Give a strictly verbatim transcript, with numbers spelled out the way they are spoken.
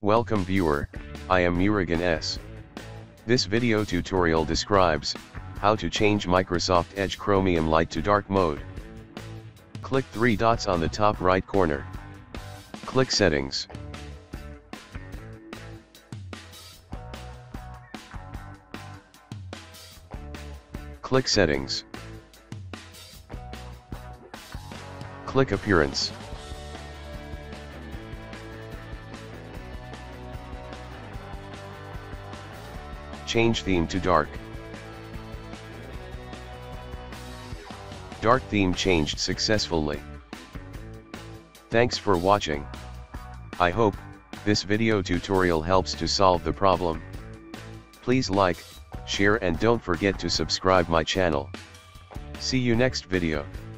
Welcome viewer, I am Murugan S. This video tutorial describes how to change Microsoft Edge Chromium light to dark mode. Click three dots on the top right corner. Click Settings. Click Settings. Click Appearance. Change theme to dark. Dark theme changed successfully. Thanks for watching. I hope this video tutorial helps to solve the problem. Please like, share and don't forget to subscribe my channel. See you next video.